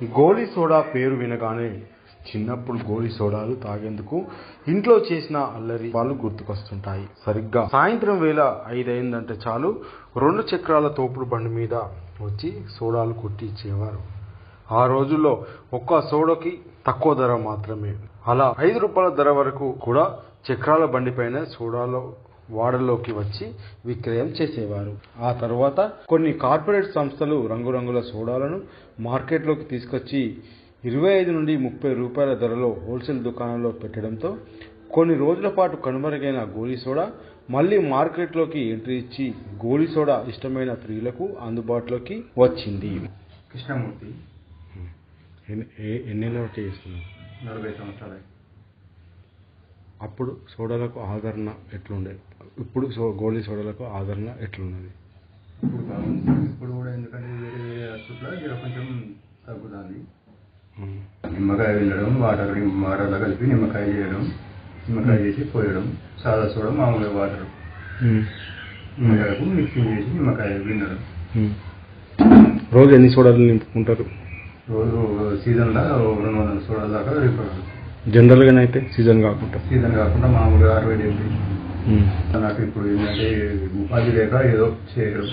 గోలీ soda పేరు వినగానే చిన్నప్పుడు గోలీ సోడాలు తాగేందుకు ఇంట్లో చేసిన అల్లరి వాళ్ళు గుర్తుకొస్తుంటాయి. సరిగ్గా సాయంత్రం వేళ 5 అయిందంటే చాలు 2 చక్రాల తోపుడు బండి మీద వచ్చి సోడాలు కొట్టి ఇచ్చేవారు. ఆ రోజుల్లో ఒక్క సోడాకి తక్కువ ధర మాత్రమే. అలా 5 రూపాయల ధర వరకు కూడా చక్రాల బండిపైన సోడాలో వాడలోకి వచ్చి విక్రయం చేసేవారు. ఆ తర్వాత కొన్ని కార్పొరేట్ సంస్థలు రంగురంగుల సోడాలను మార్కెట్లోకి తీసుకొచ్చి 25 నుండి 30 రూపాయల ధరలో హోల్సేల్ దుకాణంలో పెట్టడంతో కొన్ని రోజుల పాటు కనుమరుగైన గోలీ సోడా మళ్లీ మార్కెట్లోకి ఎంట్రీ ఇచ్చి గోలీ సోడా ఇష్టమైన ప్రియులకు అందుబాటులోకి వచ్చింది. కృష్ణమూర్తి ఎన్నేళ్ళ చేస్తున్నారు? 40 సంవత్సరాలు. అప్పుడు సోడాలకు ఆదరణ ఎట్లుండేది? ఇప్పుడు గోలీ సోడాలకు ఆదరణ ఎట్లున్నది? ఇప్పుడు బాగుంది. ఇప్పుడు కూడా ఎందుకంటే వేరే వేరే హాస్పిటల్లో కొంచెం తగ్గుతుంది. నిమ్మకాయ వెళ్ళడం, వాటర్లో కలిపి నిమ్మకాయ చేయడం, నిమ్మకాయ చేసి పోయడం, సాదా సోడా మామూలుగా వాటర్ నిమ్మకాయకు మిక్సింగ్ చేసి నిమ్మకాయ వినడం. రోజు ఎన్ని సోడాలు నింపుకుంటారు? రోజు సీజన్లో 200 సోడాల దాకా రిపోర్ట్. జనరల్గానే అయితే సీజన్ కాకుండా మామూలుగా 60-70. నాకు ఇప్పుడు ఏంటంటే ఉపాధి లేక ఏదో చేయడం.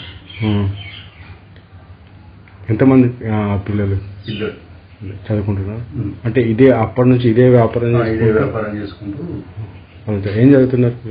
ఎంతమంది పిల్లలు చదువుకుంటున్నారు? అంటే అప్పటి నుంచి ఇదే వ్యాపారం చేసుకుంటూ ఏం చదువుతున్నారు?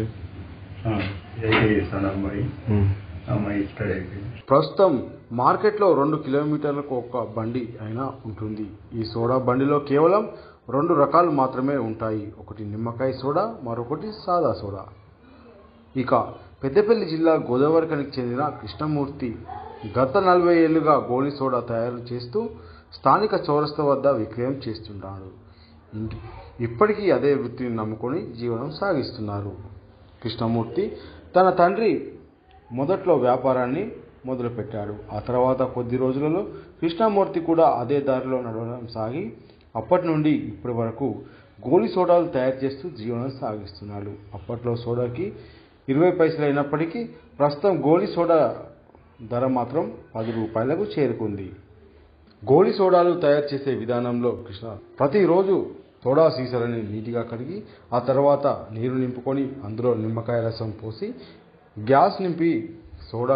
అమ్మాయి స్టడీ అయిపోయింది. ప్రస్తుతం మార్కెట్లో 2 కిలోమీటర్లకు ఒక బండి అయినా ఉంటుంది. ఈ సోడా బండిలో కేవలం 2 రకాలు మాత్రమే ఉంటాయి. ఒకటి నిమ్మకాయ సోడా, మరొకటి సాదా సోడా. ఇక పెద్దపల్లి జిల్లా గోదావరిఖనికి చెందిన కృష్ణమూర్తి గత 40 ఏళ్లుగా గోలీ సోడా తయారు చేస్తూ స్థానిక చౌరస్తా వద్ద విక్రయం చేస్తుంటాడు. ఇప్పటికీ అదే వృత్తిని నమ్ముకొని జీవనం సాగిస్తున్నారు. కృష్ణమూర్తి తన తండ్రి మొదట్లో వ్యాపారాన్ని మొదలుపెట్టాడు. ఆ తర్వాత కొద్ది రోజులలో కృష్ణమూర్తి కూడా అదే దారిలో నడవడం సాగి అప్పటి నుండి ఇప్పటి వరకు గోలీ సోడాలు తయారు చేస్తూ జీవనం సాగిస్తున్నాడు. అప్పట్లో సోడాకి 20 పైసలు అయినప్పటికీ ప్రస్తుతం గోలీ సోడా ధర మాత్రం 10 రూపాయలకు చేరుకుంది. గోలీ సోడాలు తయారు చేసే విధానంలో కృష్ణ ప్రతిరోజు సోడా సీసాలని నీటిగా కడిగి ఆ తర్వాత నీరు నింపుకొని అందులో నిమ్మకాయ రసం పోసి గ్యాస్ నింపి సోడా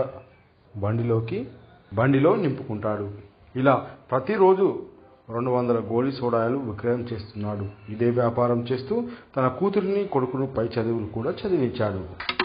బండిలో నింపుకుంటాడు. ఇలా ప్రతిరోజు 200 గోలీ సోడాలు విక్రయం చేస్తున్నాడు. ఇదే వ్యాపారం చేస్తూ తన కూతురిని కొడుకును పై చదువులు కూడా చదివించాడు.